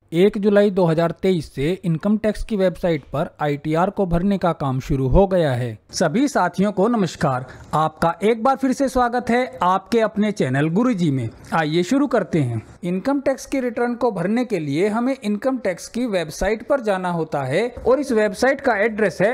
1 जुलाई 2023 से income tax की वेबसाइट पर आईटीआर को भरने का काम शुरू हो गया है। सभी साथियों को नमस्कार, आपका एक बार फिर से स्वागत है आपके अपने चैनल गुरुजी में। आइए शुरू करते हैं। इनकम टैक्स की रिटर्न को भरने के लिए हमें इनकम टैक्स की वेबसाइट पर जाना होता है और इस वेबसाइट का एड्रेस है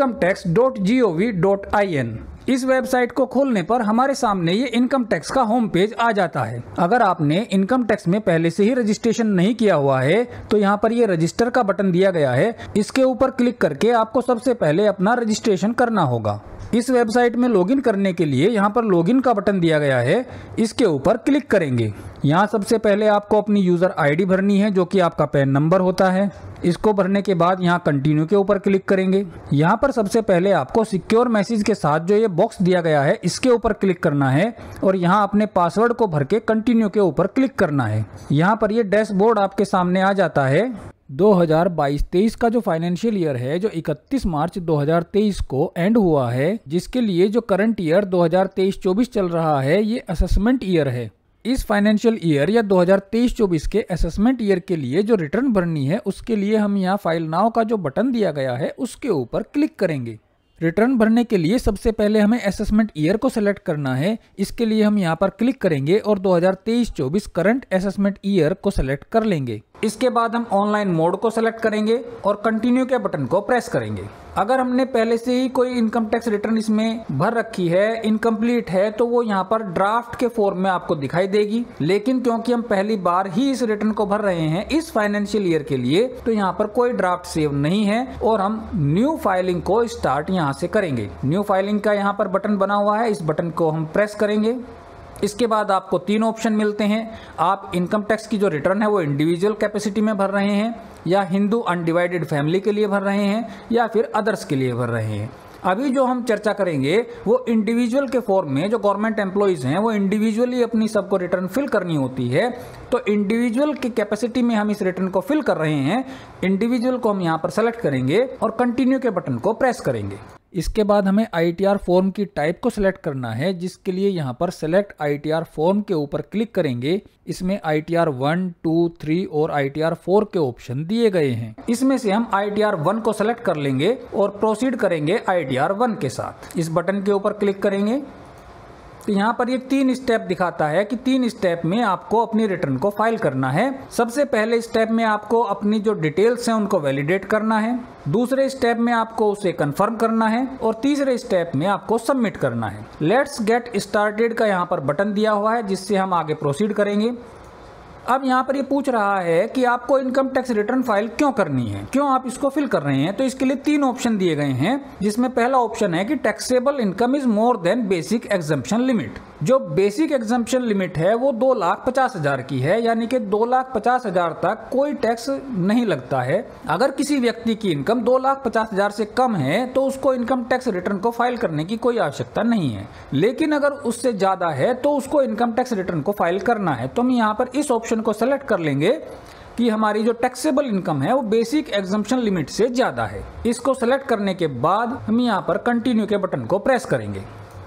incometax.gov.in। इस वेबसाइट को खोलने पर हमारे सामने ये इनकम टैक्स का होम पेज आ जाता है। अगर आपने इनकम टैक्स में पहले से ही रजिस्ट्रेशन नहीं किया हुआ है तो यहाँ पर ये रजिस्टर का बटन दिया गया है, इसके ऊपर क्लिक करके आपको सबसे पहले अपना रजिस्ट्रेशन करना होगा। इस वेबसाइट में लॉगिन करने के लिए यहाँ पर लॉगिन का बटन दिया गया है, इसके ऊपर क्लिक करेंगे। यहाँ सबसे पहले आपको अपनी यूजर आईडी भरनी है जो कि आपका पैन नंबर होता है। इसको भरने के बाद यहाँ कंटिन्यू के ऊपर क्लिक करेंगे। यहाँ पर सबसे पहले आपको सिक्योर मैसेज के साथ जो ये बॉक्स दिया गया है इसके ऊपर क्लिक करना है और यहाँ अपने पासवर्ड को भर के कंटिन्यू के ऊपर क्लिक करना है। यहाँ पर ये डैशबोर्ड आपके सामने आ जाता है। 2022-23 का जो फाइनेंशियल ईयर है जो 31 मार्च 2023 को एंड हुआ है, जिसके लिए जो करंट ईयर 2023-24 चल रहा है ये असेसमेंट ईयर है। इस फाइनेंशियल ईयर या 2023-24 के असेसमेंट ईयर के लिए जो रिटर्न भरनी है उसके लिए हम यहाँ फाइल नाउ का जो बटन दिया गया है उसके ऊपर क्लिक करेंगे। रिटर्न भरने के लिए सबसे पहले हमें असेसमेंट ईयर को सेलेक्ट करना है। इसके लिए हम यहाँ पर क्लिक करेंगे और 2023-24 करंट असेसमेंट ईयर को सेलेक्ट कर लेंगे। इसके बाद हम ऑनलाइन मोड को सेलेक्ट करेंगे और कंटिन्यू के बटन को प्रेस करेंगे। अगर हमने पहले से ही कोई इनकम टैक्स रिटर्न इसमें भर रखी है, इनकम्प्लीट है, तो वो यहाँ पर ड्राफ्ट के फॉर्म में आपको दिखाई देगी। लेकिन क्योंकि हम पहली बार ही इस रिटर्न को भर रहे हैं इस फाइनेंशियल ईयर के लिए, तो यहाँ पर कोई ड्राफ्ट सेव नहीं है और हम न्यू फाइलिंग को स्टार्ट यहाँ से करेंगे। न्यू फाइलिंग का यहाँ पर बटन बना हुआ है, इस बटन को हम प्रेस करेंगे। इसके बाद आपको 3 ऑप्शन मिलते हैं। आप इनकम टैक्स की जो रिटर्न है वो इंडिविजुअल कैपेसिटी में भर रहे हैं, या हिंदू अनडिवाइडेड फैमिली के लिए भर रहे हैं, या फिर अदर्स के लिए भर रहे हैं। अभी जो हम चर्चा करेंगे वो इंडिविजुअल के फॉर्म में। जो गवर्नमेंट एम्प्लॉइज हैं वो इंडिविजुअली अपनी सबको रिटर्न फिल करनी होती है, तो इंडिविजुअल की कैपेसिटी में हम इस रिटर्न को फिल कर रहे हैं। इंडिविजुअल को हम यहाँ पर सेलेक्ट करेंगे और कंटिन्यू के बटन को प्रेस करेंगे। इसके बाद हमें आईटीआर फॉर्म की टाइप को सिलेक्ट करना है, जिसके लिए यहाँ पर सेलेक्ट आईटीआर फॉर्म के ऊपर क्लिक करेंगे। इसमें आईटीआर 1, 2, 3 और आईटीआर 4 के ऑप्शन दिए गए हैं। इसमें से हम आईटीआर 1 को सेलेक्ट कर लेंगे और प्रोसीड करेंगे आईटीआर 1 के साथ। इस बटन के ऊपर क्लिक करेंगे तो यहाँ पर ये 3 स्टेप दिखाता है कि 3 स्टेप में आपको अपनी रिटर्न को फाइल करना है। सबसे पहले स्टेप में आपको अपनी जो डिटेल्स हैं उनको वैलिडेट करना है, दूसरे स्टेप में आपको उसे कंफर्म करना है और तीसरे स्टेप में आपको सबमिट करना है। लेट्स गेट स्टार्टेड का यहाँ पर बटन दिया हुआ है जिससे हम आगे प्रोसीड करेंगे। अब यहाँ पर ये पूछ रहा है कि आपको इनकम टैक्स रिटर्न फाइल क्यों करनी है, क्यों आप इसको फिल कर रहे हैं। तो इसके लिए 3 ऑप्शन दिए गए हैं, जिसमें पहला ऑप्शन है कि taxable income is more than basic exemption limit. जो बेसिक एग्जम्पशन लिमिट है वो 2,50,000 की है, यानी कि 2,50,000 तक कोई टैक्स नहीं लगता है। अगर किसी व्यक्ति की इनकम 2,50,000 से कम है तो उसको इनकम टैक्स रिटर्न को फाइल करने की कोई आवश्यकता नहीं है। लेकिन अगर उससे ज्यादा है तो उसको इनकम टैक्स रिटर्न को फाइल करना है। तो हम यहाँ पर इस ऑप्शन को सेलेक्ट कर लेंगे कि हमारी जो टैक्सेबल इनकम है वो बेसिक एग्जम्पशन लिमिट से ज्यादा है। इसको सेलेक्ट करने के बाद हम यहाँ पर कंटिन्यू के बटन को प्रेस करेंगे।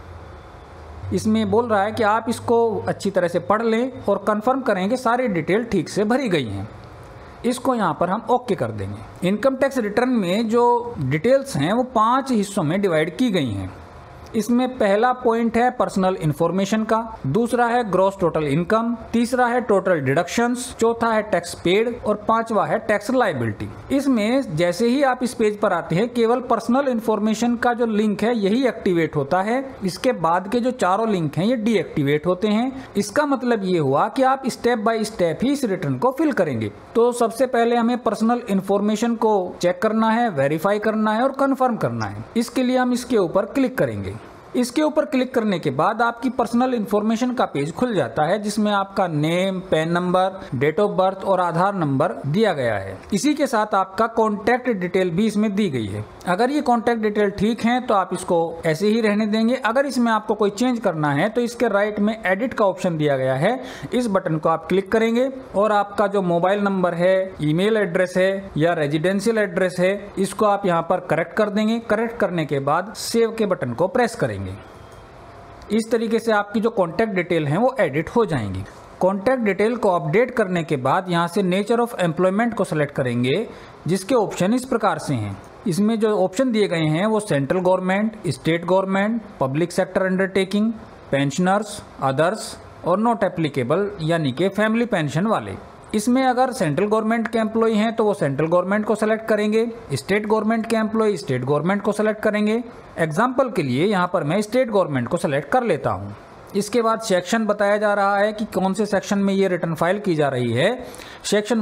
इसमें बोल रहा है कि आप इसको अच्छी तरह से पढ़ लें और कंफर्म करें कि सारी डिटेल ठीक से भरी गई हैं। इसको यहाँ पर हम ओके कर देंगे। इनकम टैक्स रिटर्न में जो डिटेल्स हैं वो 5 हिस्सों में डिवाइड की गई हैं। इसमें पहला पॉइंट है पर्सनल इंफॉर्मेशन का, दूसरा है ग्रॉस टोटल इनकम, तीसरा है टोटल डिडक्शंस, चौथा है टैक्स पेड और 5वां है टैक्स लायबिलिटी। इसमें जैसे ही आप इस पेज पर आते हैं केवल पर्सनल इंफॉर्मेशन का जो लिंक है यही एक्टिवेट होता है। इसके बाद के जो चारों लिंक हैं ये डीएक्टिवेट होते हैं। इसका मतलब ये हुआ कि आप स्टेप बाय स्टेप ही इस रिटर्न को फिल करेंगे। तो सबसे पहले हमें पर्सनल इंफॉर्मेशन को चेक करना है, वेरीफाई करना है और कंफर्म करना है। इसके लिए हम इसके ऊपर क्लिक करेंगे। इसके ऊपर क्लिक करने के बाद आपकी पर्सनल इंफॉर्मेशन का पेज खुल जाता है, जिसमें आपका name, PAN number, date of birth और आधार नंबर दिया गया है। इसी के साथ आपका कॉन्टैक्ट डिटेल भी इसमें दी गई है। अगर ये कॉन्टैक्ट डिटेल ठीक है तो आप इसको ऐसे ही रहने देंगे। अगर इसमें आपको कोई चेंज करना है तो इसके राइट में एडिट का ऑप्शन दिया गया है, इस बटन को आप क्लिक करेंगे और आपका जो मोबाइल नंबर है, ईमेल एड्रेस है या रेजिडेंशियल एड्रेस है, इसको आप यहाँ पर करेक्ट कर देंगे। करेक्ट करने के बाद सेव के बटन को प्रेस करेंगे। इस तरीके से आपकी जो कॉन्टैक्ट डिटेल हैं वो एडिट हो जाएंगी। कॉन्टैक्ट डिटेल को अपडेट करने के बाद यहाँ से नेचर ऑफ एम्प्लॉयमेंट को सेलेक्ट करेंगे, जिसके ऑप्शन इस प्रकार से हैं। इसमें जो ऑप्शन दिए गए हैं वो central government, state government, public sector undertaking, pensioners, others और नॉट एप्लीकेबल यानी कि फैमिली पेंशन वाले। इसमें अगर सेंट्रल गवर्नमेंट के एम्प्लॉय हैं तो वो सेंट्रल गवर्नमेंट को सेलेक्ट करेंगे, स्टेट गवर्नमेंट के एम्प्लॉय स्टेट गवर्नमेंट को सेलेक्ट करेंगे। एग्जाम्पल के लिए यहाँ पर मैं स्टेट गवर्नमेंट को सेलेक्ट कर लेता हूँ। इसके बाद सेक्शन बताया जा रहा है कि कौन से सेक्शन में ये रिटर्न फाइल की जा रही है। सेक्शन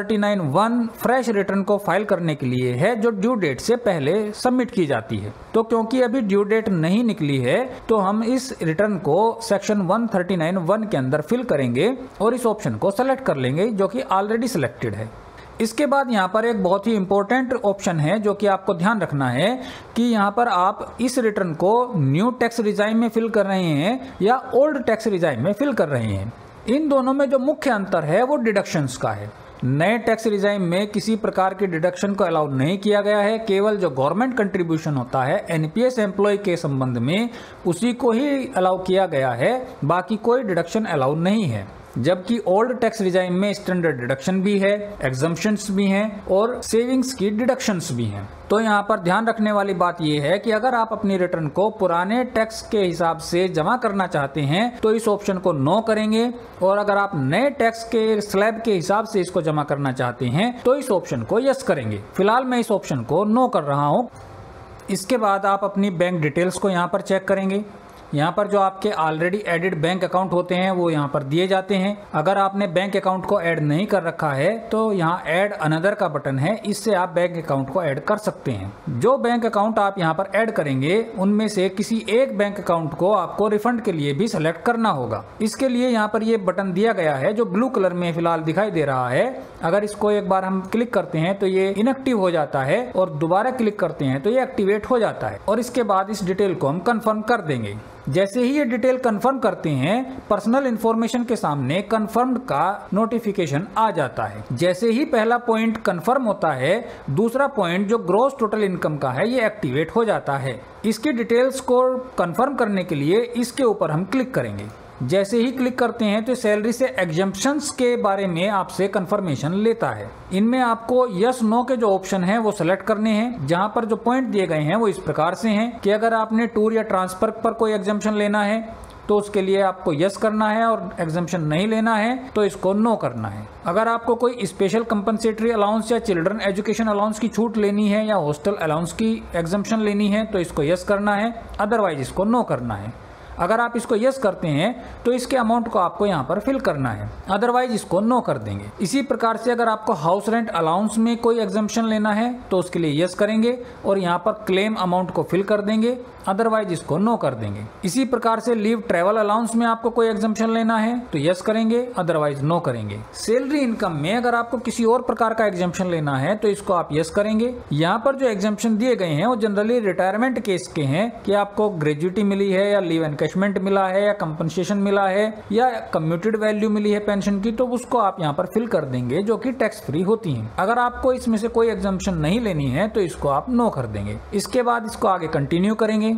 139(1) फ्रेश रिटर्न को फाइल करने के लिए है, जो ड्यू डेट से पहले सबमिट की जाती है। तो क्योंकि अभी ड्यू डेट नहीं निकली है तो हम इस रिटर्न को सेक्शन 139(1) के अंदर फिल करेंगे और इस ऑप्शन को सेलेक्ट कर लेंगे, जो कि ऑलरेडी सिलेक्टेड है। इसके बाद यहाँ पर एक बहुत ही इंपॉर्टेंट ऑप्शन है जो कि आपको ध्यान रखना है कि यहाँ पर आप इस रिटर्न को न्यू टैक्स रिजाइम में फिल कर रहे हैं या ओल्ड टैक्स रिजाइम में फिल कर रहे हैं। इन दोनों में जो मुख्य अंतर है वो डिडक्शंस का है। नए टैक्स रिजाइम में किसी प्रकार के डिडक्शन को अलाउ नहीं किया गया है, केवल जो गवर्नमेंट कंट्रीब्यूशन होता है एनपीएस एम्प्लॉय के संबंध में उसी को ही अलाउ किया गया है, बाकी कोई डिडक्शन अलाउ नहीं है। जबकि ओल्ड टैक्स रिजाइम में स्टैंडर्ड डिडक्शन भी है, एग्जम्पशंस भी हैं और सेविंग्स की डिडक्शंस भी हैं। तो यहाँ पर ध्यान रखने वाली बात यह है कि अगर आप अपनी रिटर्न को पुराने टैक्स के हिसाब से जमा करना चाहते हैं तो इस ऑप्शन को नो करेंगे, और अगर आप नए टैक्स के स्लैब के हिसाब से इसको जमा करना चाहते हैं तो इस ऑप्शन को यस करेंगे। फिलहाल मैं इस ऑप्शन को नो कर रहा हूँ। इसके बाद आप अपनी बैंक डिटेल्स को यहाँ पर चेक करेंगे। यहाँ पर जो आपके ऑलरेडी एडिड बैंक अकाउंट होते हैं वो यहाँ पर दिए जाते हैं। अगर आपने बैंक अकाउंट को ऐड नहीं कर रखा है तो यहाँ ऐड अनदर का बटन है, इससे आप बैंक अकाउंट को ऐड कर सकते हैं। जो बैंक अकाउंट आप यहाँ पर ऐड करेंगे उनमें से किसी एक बैंक अकाउंट को आपको रिफंड के लिए भी सेलेक्ट करना होगा। इसके लिए यहाँ पर ये बटन दिया गया है जो ब्लू कलर में फिलहाल दिखाई दे रहा है। अगर इसको एक बार हम क्लिक करते हैं तो ये इनएक्टिव हो जाता है और दोबारा क्लिक करते हैं तो ये एक्टिवेट हो जाता है, और इसके बाद इस डिटेल को हम कंफर्म कर देंगे। जैसे ही ये डिटेल कंफर्म करते हैं पर्सनल इंफॉर्मेशन के सामने कंफर्म्ड का नोटिफिकेशन आ जाता है। जैसे ही पहला पॉइंट कंफर्म होता है, दूसरा पॉइंट जो ग्रॉस टोटल इनकम का है ये एक्टिवेट हो जाता है। इसकी डिटेल्स को कंफर्म करने के लिए इसके ऊपर हम क्लिक करेंगे। जैसे ही क्लिक करते हैं तो सैलरी से एग्जम्पशंस के बारे में आपसे कंफर्मेशन लेता है। इनमें आपको यस नो के जो ऑप्शन हैं वो सेलेक्ट करने हैं, जहां पर जो पॉइंट दिए गए हैं वो इस प्रकार से हैं कि अगर आपने टूर या ट्रांसफर पर कोई एग्जम्पशन लेना है तो उसके लिए आपको यस करना है, और एग्जम्पशन नहीं लेना है तो इसको नो करना है। अगर आपको कोई स्पेशल कंपनसेटरी अलाउंस या चिल्ड्रन एजुकेशन अलाउंस की छूट लेनी है या हॉस्टल अलाउंस की एग्जम्पशन लेनी है तो इसको यस करना है, अदरवाइज इसको नो करना है। अगर आप इसको यस करते हैं तो इसके अमाउंट को आपको यहाँ पर फिल करना है, अदरवाइज इसको नो कर देंगे। इसी प्रकार से अगर आपको हाउस रेंट अलाउंस में कोई एग्जम्पशन लेना है तो उसके लिए यस करेंगे और यहाँ पर क्लेम अमाउंट को फिल कर देंगे, अदरवाइज इसको नो कर देंगे। इसी प्रकार से लीव ट्रैवल अलाउंस में आपको कोई एग्जम्पशन लेना है तो यस करेंगे, अदरवाइज नो करेंगे। सैलरी इनकम में अगर आपको किसी और प्रकार का एग्जम्पशन लेना है तो इसको आप यस करेंगे। यहाँ पर जो एग्जम्पशन दिए गए हैं वो जनरली रिटायरमेंट केस के हैं कि आपको ग्रेजुटी मिली है या लीव एनकैशमेंट मिला है या कंपनसेशन मिला है या कम्यूटेड वैल्यू मिली है पेंशन की, तो उसको आप यहाँ पर फिल कर देंगे जो कि टैक्स फ्री होती हैं। अगर आपको इसमें से कोई एग्जम्पशन नहीं लेनी है तो इसको आप नो कर देंगे। इसके बाद इसको आगे कंटिन्यू करेंगे।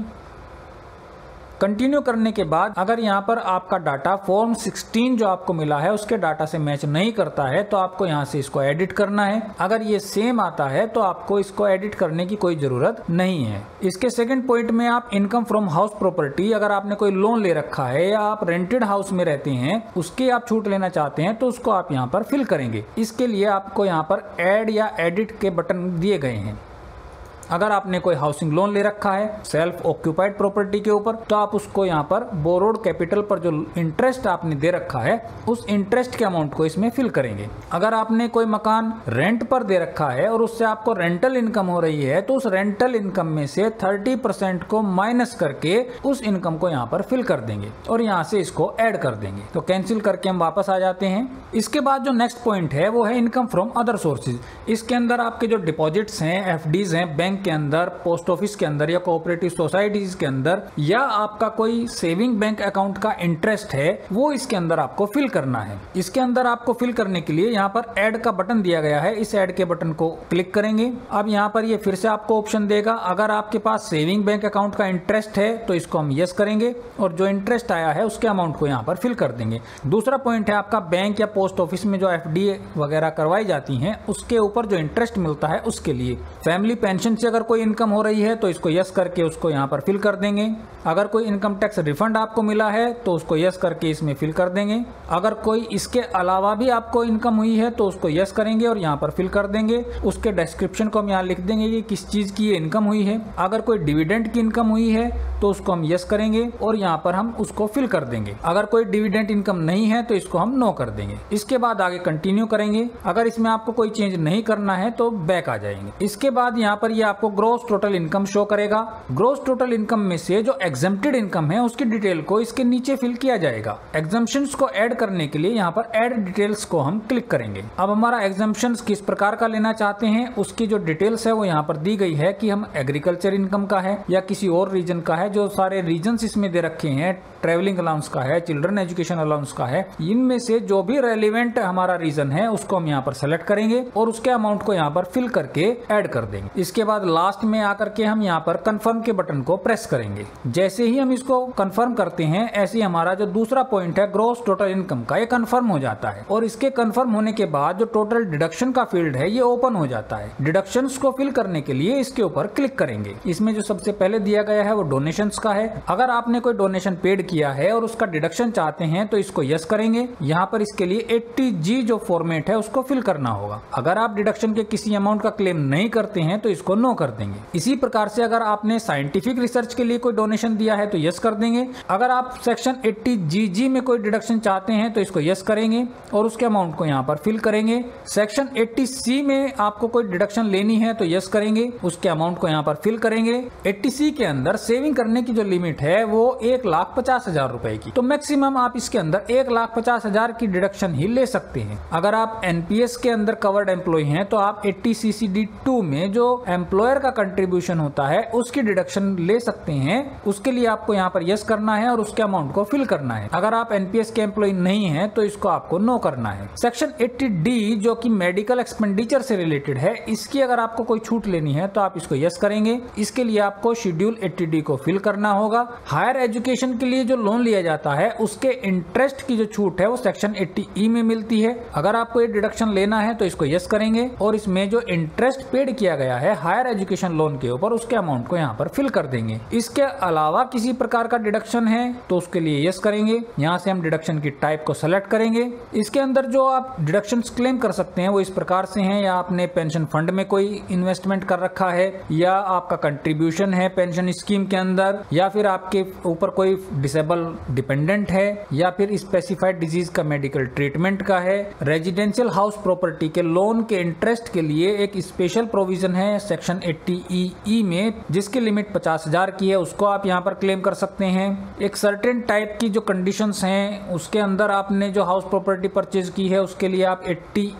कंटिन्यू करने के बाद अगर यहाँ पर आपका डाटा फॉर्म 16 जो आपको मिला है उसके डाटा से मैच नहीं करता है तो आपको यहाँ से इसको एडिट करना है। अगर ये सेम आता है तो आपको इसको एडिट करने की कोई जरूरत नहीं है। इसके सेकंड पॉइंट में आप इनकम फ्रॉम हाउस प्रॉपर्टी, अगर आपने कोई लोन ले रखा है या आप रेंटेड हाउस में रहते हैं उसकी आप छूट लेना चाहते हैं तो उसको आप यहाँ पर फिल करेंगे। इसके लिए आपको यहाँ पर ऐड या एडिट के बटन दिए गए हैं। अगर आपने कोई हाउसिंग लोन ले रखा है सेल्फ ऑक्यूपाइड प्रॉपर्टी के ऊपर तो आप उसको यहाँ पर बोरोड कैपिटल पर जो इंटरेस्ट आपने दे रखा है उस इंटरेस्ट के अमाउंट को इसमें फिल करेंगे। अगर आपने कोई मकान रेंट पर दे रखा है और उससे आपको रेंटल इनकम हो रही है तो उस रेंटल इनकम में से 30% को माइनस करके उस इनकम को यहाँ पर फिल कर देंगे और यहाँ से इसको ऐड कर देंगे। तो कैंसिल करके हम वापस आ जाते हैं। इसके बाद जो नेक्स्ट पॉइंट है वो है इनकम फ्रॉम अदर सोर्सेज। इसके अंदर आपके जो डिपॉजिट्स हैं, एफडीज हैं, बैंक बैंक के अंदर, पोस्ट ऑफिस के अंदर या कोऑपरेटिव सोसाइटीज के अंदर, या आपका कोई सेविंग बैंक अकाउंट का इंटरेस्ट है, वो इसके अंदर आपको फिल करना है। इसके अंदर आपको फिल करने के लिए यहाँ पर ऐड का बटन दिया गया है, इस ऐड के बटन को क्लिक करेंगे। अब यहाँ पर ये फिर से आपको ऑप्शन देगा, अगर आपके पास सेविंग बैंक अकाउंट का इंटरेस्ट है तो इसको हम यस करेंगे और जो इंटरेस्ट आया है उसके अमाउंट को यहाँ पर फिल कर देंगे। दूसरा पॉइंट है आपका बैंक या पोस्ट ऑफिस में जो एफडी वगैरह करवाई जाती हैं उसके ऊपर जो इंटरेस्ट मिलता है उसके लिए। फैमिली पेंशन से अगर कोई इनकम हो रही है तो इसको यस करके उसको यहाँ पर फिल कर देंगे। अगर कोई इनकम टैक्स रिफंड आपको मिला है तो उसको यस करके इसमें फिल कर देंगे। अगर कोई इसके अलावा भी आपको इनकम हुई है तो उसको यस करेंगे और यहाँ पर फिल कर देंगे। उसके डिस्क्रिप्शन को हम यहाँ लिख देंगे कि किस चीज की ये इनकम हुई है। अगर कोई डिविडेंड की इनकम हुई है तो उसको हम यस करेंगे और यहाँ पर हम उसको फिल कर देंगे। अगर कोई डिविडेंड इनकम नहीं है तो इसको हम नो कर देंगे। इसके बाद आगे कंटिन्यू करेंगे। अगर इसमें आपको कोई चेंज नहीं करना है तो बैक आ जाएंगे। इसके बाद यहाँ पर ये आपको ग्रॉस टोटल इनकम शो करेगा। ग्रॉस टोटल इनकम में से जो एग्जम्प्टेड इनकम है उसकी डिटेल को इसके नीचे फिल किया जाएगा। एग्जम्पशंस को ऐड करने के लिए यहाँ पर ऐड डिटेल्स को हम क्लिक करेंगे। अब हमारा एग्जम्पशंस किस प्रकार का लेना चाहते हैं उसकी जो डिटेल्स है वो यहाँ पर दी गई है कि हम एग्रीकल्चर इनकम का है या किसी और रीजन का है। जो सारे रीजन्स इसमें दे रखे हैं, ट्रेवलिंग अलाउंस का है, चिल्ड्रन एजुकेशन अलाउंस का है, इनमें से जो भी रेलिवेंट हमारा रीजन है उसको हम यहाँ पर सेलेक्ट करेंगे और उसके अमाउंट को यहाँ पर फिल करके ऐड कर देंगे। इसके बाद लास्ट में आकर के हम यहाँ पर कंफर्म के बटन को प्रेस करेंगे। जैसे ही हम इसको कंफर्म करते हैं ऐसे ही हमारा जो दूसरा पॉइंट है ग्रॉस टोटल इनकम का, ये कंफर्म हो जाता है और इसके कंफर्म होने के बाद जो टोटल डिडक्शन का फील्ड है ये ओपन हो जाता है। डिडक्शंस को फिल करने के लिए इसके ऊपर क्लिक करेंगे। इसमें जो सबसे पहले दिया गया है वो डोनेशंस का है। अगर आपने कोई डोनेशन पेड किया है और उसका डिडक्शन चाहते हैं तो इसको यस करेंगे। यहाँ पर इसके लिए 80G जो फॉर्मेट है उसको फिल करना होगा। अगर आप डिडक्शन के किसी अमाउंट का क्लेम नहीं करते हैं तो इसको नो कर देंगे। इसी प्रकार से अगर आपने साइंटिफिक रिसर्च के लिए कोई डोनेशन दिया है तो यस कर देंगे। अगर आप सेक्शन 80GG में कोई डिडक्शन चाहते हैं तो इसको यस करेंगे और उसके अमाउंट को यहाँ पर फिल करेंगे। सेक्शन 80C में आपको कोई डिडक्शन लेनी है तो यस करेंगे, उसके अमाउंट को यहाँ पर फिल करेंगे। 80C के अंदर सेविंग करने की जो लिमिट है वो 1,50,000 रुपए की, तो मैक्सिमम आप इसके अंदर 1,50,000 की डिडक्शन ही ले सकते हैं। अगर आप एनपीएस के अंदर कवर्ड एम्प्लॉय हैं तो आप 80CCD2 में जो एम्प्लॉयर का कंट्रीब्यूशन होता है उसकी डिडक्शन ले सकते हैं। उसके लिए आपको यहाँ पर यस करना है और उसके अमाउंट को फिल करना है। अगर आप एनपीएस के एम्प्लॉय नहीं है तो इसको आपको नो करना है। सेक्शन 80D जो कि मेडिकल एक्सपेंडिचर से रिलेटेड है, इसकी अगर आपको कोई छूट लेनी है तो आप इसको यस करेंगे। इसके लिए आपको शेड्यूल 80D को फिल करना होगा। हायर एजुकेशन के लिए जो लोन लिया जाता है उसके इंटरेस्ट की जो छूट है वो सेक्शन 80E में मिलती है। अगर आपको ये डिडक्शन लेना है तो इसको यस करेंगे और इसमें जो इंटरेस्ट पेड किया गया है हायर एजुकेशन लोन के ऊपर उसके अमाउंट को यहाँ पर फिल कर देंगे। इसके अलावा किसी प्रकार का डिडक्शन है तो उसके लिए यस करेंगे। यहाँ से हम डिडक्शन की टाइप को सेलेक्ट करेंगे। इसके अंदर जो आप डिडक्शन क्लेम कर सकते हैं वो इस प्रकार से हैं, या आपने पेंशन फंड में कोई इन्वेस्टमेंट कर रखा है, या आपका कंट्रीब्यूशन है पेंशन स्कीम के अंदर, या फिर आपके ऊपर कोई डिसेबल डिपेंडेंट है, या फिर स्पेसिफाइड डिजीज का मेडिकल ट्रीटमेंट का है। रेजिडेंशियल हाउस प्रॉपर्टी के लोन के इंटरेस्ट के लिए एक स्पेशल प्रोविजन है सेक्शन 80EE में जिसकी लिमिट 50,000 की है, उसको आप यहाँ पर क्लेम कर सकते हैं। एक सर्टेन टाइप की जो कंडीशंस हैं उसके अंदर आपने जो हाउस प्रॉपर्टी परचेज की है उसके लिए आप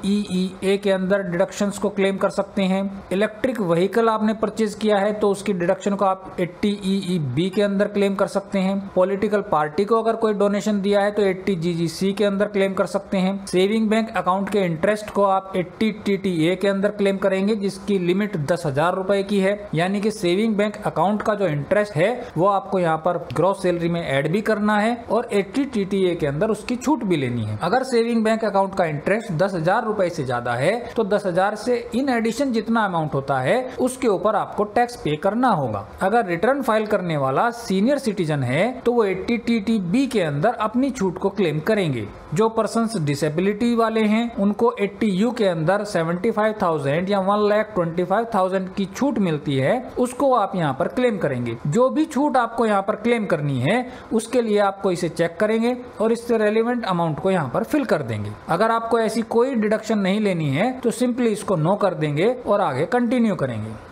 80EEA के अंदर डिडक्शंस को क्लेम कर सकते हैं। इलेक्ट्रिक व्हीकल आपने परचेज किया है तो उसकी डिडक्शन को आप 80EEB के अंदर क्लेम कर सकते हैं। पॉलिटिकल पार्टी को अगर कोई डोनेशन दिया है तो 80GGC के अंदर क्लेम कर सकते हैं। सेविंग बैंक अकाउंट के इंटरेस्ट को आप 80TTA के अंदर क्लेम करेंगे जिसकी लिमिट 10,000 रुपए की है। यानी कि सेविंग बैंक अकाउंट का जो इंटरेस्ट है वो आपको यहाँ पर ग्रॉस सैलरी में ऐड भी करना है और 80TTA के अंदर उसकी छूट भी लेनी है। अगर सेविंग बैंक अकाउंट का इंटरेस्ट 10,000 रुपए से ज्यादा है तो 10,000 से इन एडिशन जितना अमाउंट होता है उसके ऊपर आपको टैक्स पे करना होगा। अगर रिटर्न फाइल करने वाला सीनियर सिटीजन है तो वो 80TTB के अंदर अपनी छूट को क्लेम करेंगे। जो पर्सन्स डिसेबिलिटी वाले हैं उनको 80U के अंदर 75,000 या 1,25,000 की छूट मिलती है, उसको आप यहाँ पर क्लेम करेंगे। जो भी छूट आपको यहाँ पर क्लेम करनी है उसके लिए आपको इसे चेक करेंगे और इससे रेलिवेंट अमाउंट को यहाँ पर फिल कर देंगे। अगर आपको ऐसी कोई डिडक्शन नहीं लेनी है तो सिंपली इसको नो कर देंगे और आगे कंटिन्यू करेंगे।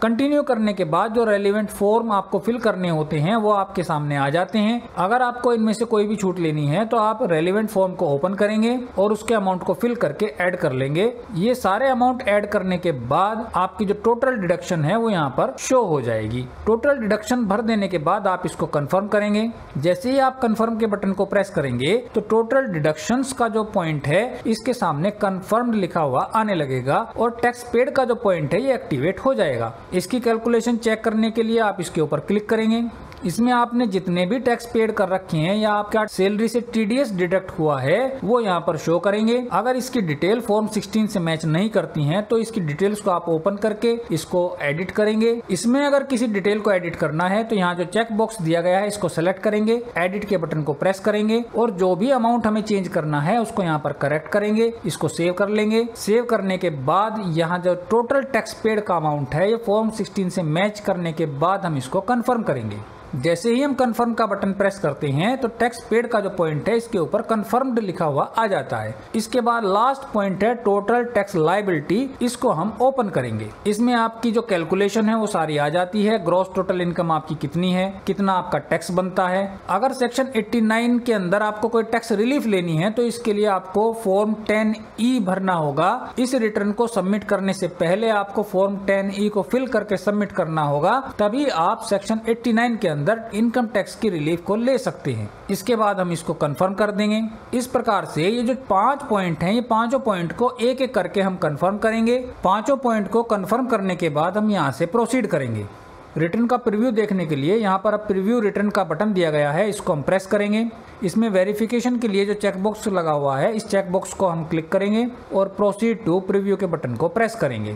कंटिन्यू करने के बाद जो रेलिवेंट फॉर्म आपको फिल करने होते हैं वो आपके सामने आ जाते हैं। अगर आपको इनमें से कोई भी छूट लेनी है तो आप रेलिवेंट फॉर्म को ओपन करेंगे और उसके अमाउंट को फिल करके ऐड कर लेंगे। ये सारे अमाउंट ऐड करने के बाद आपकी जो टोटल डिडक्शन है वो यहाँ पर शो हो जाएगी। टोटल डिडक्शन भर देने के बाद आप इसको कंफर्म करेंगे। जैसे ही आप कंफर्म के बटन को प्रेस करेंगे तो टोटल डिडक्शंस का जो पॉइंट है इसके सामने कंफर्म्ड लिखा हुआ आने लगेगा और टैक्स पेड का जो पॉइंट है ये एक्टिवेट हो जाएगा। इसकी कैलकुलेशन चेक करने के लिए आप इसके ऊपर क्लिक करेंगे। इसमें आपने जितने भी टैक्स पेड कर रखे हैं या आपका सैलरी से टीडीएस डिडक्ट हुआ है वो यहाँ पर शो करेंगे। अगर इसकी डिटेल फॉर्म 16 से मैच नहीं करती हैं तो इसकी डिटेल्स को आप ओपन करके इसको एडिट करेंगे। इसमें अगर किसी डिटेल को एडिट करना है तो यहाँ जो चेक बॉक्स दिया गया है इसको सेलेक्ट करेंगे, एडिट के बटन को प्रेस करेंगे और जो भी अमाउंट हमें चेंज करना है उसको यहाँ पर करेक्ट करेंगे। इसको सेव कर लेंगे। सेव करने के बाद यहाँ जो टोटल टैक्स पेड का अमाउंट है ये फॉर्म 16 से मैच करने के बाद हम इसको कंफर्म करेंगे। जैसे ही हम कंफर्म का बटन प्रेस करते हैं तो टैक्स पेड का जो पॉइंट है इसके ऊपर कंफर्म्ड लिखा हुआ आ जाता है। इसके बाद लास्ट पॉइंट है टोटल टैक्स लायबिलिटी, इसको हम ओपन करेंगे। इसमें आपकी जो कैलकुलेशन है वो सारी आ जाती है। ग्रॉस टोटल इनकम आपकी कितनी है, कितना आपका टैक्स बनता है। अगर सेक्शन 89 के अंदर आपको कोई टैक्स रिलीफ लेनी है तो इसके लिए आपको फॉर्म 10E भरना होगा। इस रिटर्न को सबमिट करने से पहले आपको फॉर्म 10E को फिल करके सबमिट करना होगा, तभी आप सेक्शन 89 के अंदर इनकम टैक्स की रिलीफ को ले सकते हैं। इसके बाद हम इसको कंफर्म कर देंगे। इस प्रकार से ये जो 5 पॉइंट हैं ये पांचों पॉइंट को एक एक करके हम कंफर्म करेंगे। पांचों पॉइंट को कंफर्म करने के बाद हम यहाँ से प्रोसीड करेंगे। रिटर्न का प्रीव्यू देखने के लिए यहाँ पर अब प्रीव्यू रिटर्न का बटन दिया गया है, इसको हम प्रेस करेंगे। इसमें वेरिफिकेशन के लिए जो चेकबॉक्स लगा हुआ है इस चेकबॉक्स को हम क्लिक करेंगे और प्रोसीड टू प्रीव्यू के बटन को प्रेस करेंगे।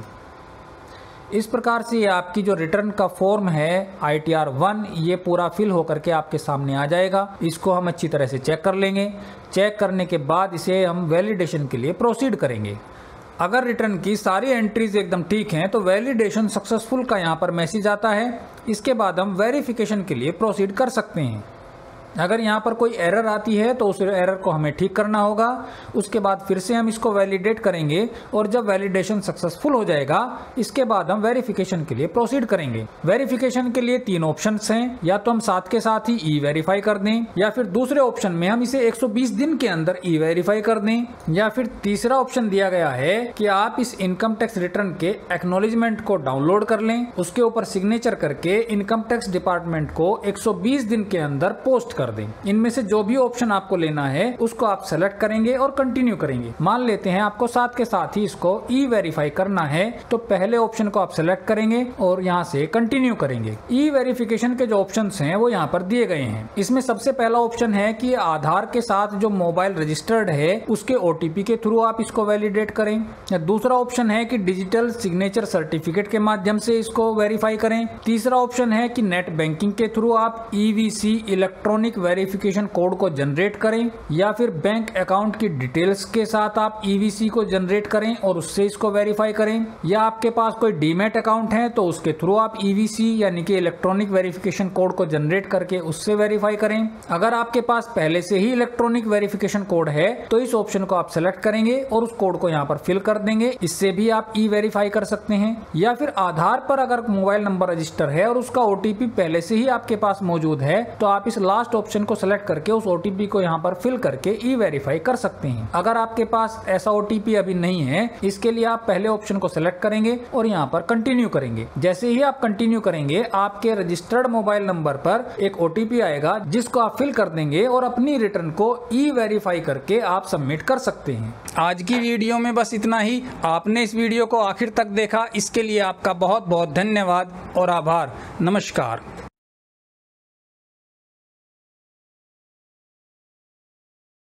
इस प्रकार से आपकी जो रिटर्न का फॉर्म है ITR 1 ये पूरा फिल होकर के आपके सामने आ जाएगा। इसको हम अच्छी तरह से चेक कर लेंगे। चेक करने के बाद इसे हम वैलिडेशन के लिए प्रोसीड करेंगे। अगर रिटर्न की सारी एंट्रीज एकदम ठीक हैं तो वैलिडेशन सक्सेसफुल का यहाँ पर मैसेज आता है। इसके बाद हम वेरिफिकेशन के लिए प्रोसीड कर सकते हैं। अगर यहाँ पर कोई एरर आती है तो उस एरर को हमें ठीक करना होगा। उसके बाद फिर से हम इसको वैलिडेट करेंगे और जब वैलिडेशन सक्सेसफुल हो जाएगा इसके बाद हम वेरिफिकेशन के लिए प्रोसीड करेंगे। वेरिफिकेशन के लिए 3 ऑप्शंस हैं, या तो हम साथ के साथ ही ई वेरीफाई कर दें, या फिर दूसरे ऑप्शन में हम इसे 120 दिन के अंदर ई वेरीफाई कर दें, या फिर तीसरा ऑप्शन दिया गया है कि आप इस इनकम टैक्स रिटर्न के एक्नॉलेजमेंट को डाउनलोड कर लें, उसके ऊपर सिग्नेचर करके इनकम टैक्स डिपार्टमेंट को 120 दिन के अंदर पोस्ट कर दें। इनमें से जो भी ऑप्शन आपको लेना है उसको आप सेलेक्ट करेंगे और कंटिन्यू करेंगे। मान लेते हैं आपको साथ के साथ ही इसको ई वेरीफाई करना है तो पहले ऑप्शन को आप सेलेक्ट करेंगे और यहाँ से कंटिन्यू करेंगे। ई वेरिफिकेशन के जो ऑप्शंस हैं वो यहाँ पर दिए गए हैं। इसमें सबसे पहला ऑप्शन है कि आधार के साथ जो मोबाइल रजिस्टर्ड है उसके OTP के थ्रू आप इसको वैलिडेट करें। या दूसरा ऑप्शन है कि डिजिटल सिग्नेचर सर्टिफिकेट के माध्यम से इसको वेरीफाई करें। तीसरा ऑप्शन है कि नेट बैंकिंग के थ्रू आप EVC इलेक्ट्रॉनिक वेरिफिकेशन कोड को जनरेट करें, या फिर बैंक अकाउंट की डिटेल्स के साथ आप EVC को जनरेट करें और उससे इसको वेरीफाई करें, या आपके पास कोई डीमैट अकाउंट है तो उसके थ्रू आप EVC यानी कि इलेक्ट्रॉनिक वेरिफिकेशन कोड को जनरेट करके उससे वेरीफाई करें। अगर आपके पास पहले से ही इलेक्ट्रॉनिक वेरिफिकेशन कोड है तो इस ऑप्शन को आप सेलेक्ट करेंगे और उस कोड को यहाँ पर फिल कर देंगे। इससे भी आप ई वेरीफाई कर सकते हैं। या फिर आधार पर अगर मोबाइल नंबर रजिस्टर है और उसका OTP पहले से ही आपके पास मौजूद है तो आप इस लास्ट ऑप्शन को सेलेक्ट करके उस OTP को यहाँ पर फिल करके ई वेरीफाई कर सकते हैं। अगर आपके पास ऐसा OTP अभी नहीं है, इसके लिए आप पहले ऑप्शन को सेलेक्ट करेंगे और यहाँ पर कंटिन्यू करेंगे। जैसे ही आप कंटिन्यू करेंगे आपके रजिस्टर्ड मोबाइल नंबर पर एक OTP आएगा जिसको आप फिल कर देंगे और अपनी रिटर्न को ई वेरीफाई करके आप सबमिट कर सकते हैं। आज की वीडियो में बस इतना ही। आपने इस वीडियो को आखिर तक देखा, इसके लिए आपका बहुत बहुत धन्यवाद और आभार। नमस्कार।